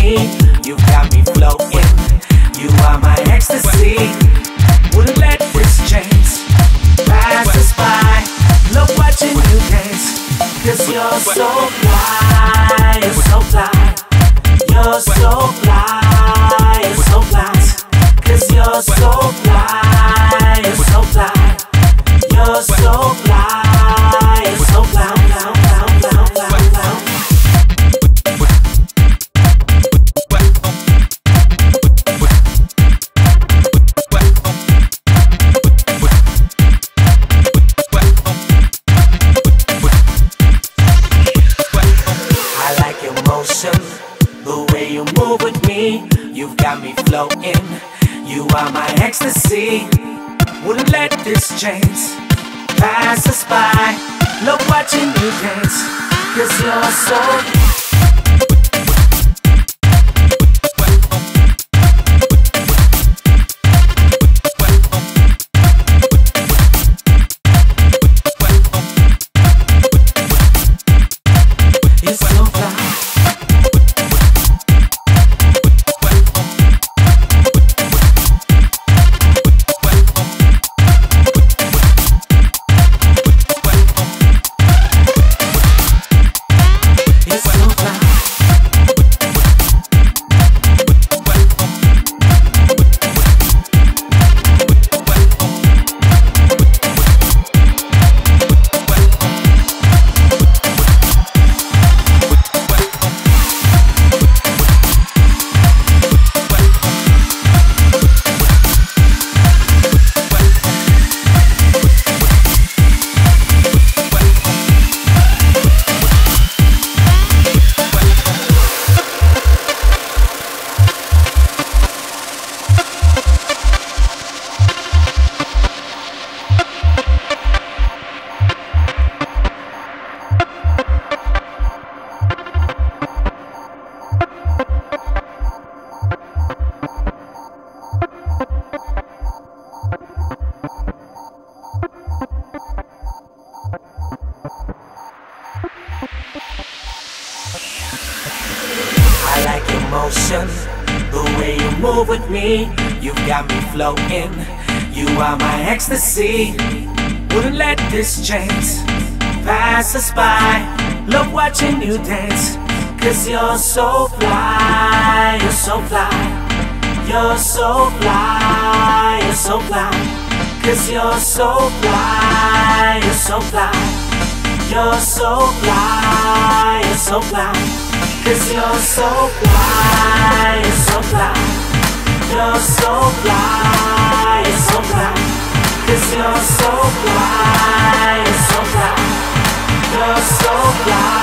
me, you've got me floating. You are my ecstasy. Wouldn't let this chance pass us by. Love watching you dance, 'cause you're so fly, you're so fly. You're so fly, you're so fly. 'Cause you're so fly, you're so fly. You're so fly, you're so fly, fly, fly, fly, fly, fly. I like your motion, the way you move with me. You've got me floating. You are my ecstasy. Wouldn't let this chance pass us by. Love watching you dance, 'cause you're so you're so fly. I like your motion, the way you move with me. You've got me floating. You are my ecstasy. Wouldn't let this chance pass us by. Love watching you dance, 'cause you're so fly, you're so fly. You're so fly, you're so fly. 'Cause you're so fly, you're so fly. You're so fly, you're so fly. 'Cause you're so fly, you're so fly. You're so fly, you're so fly. 'Cause you're so fly, you're so fly. You're so fly.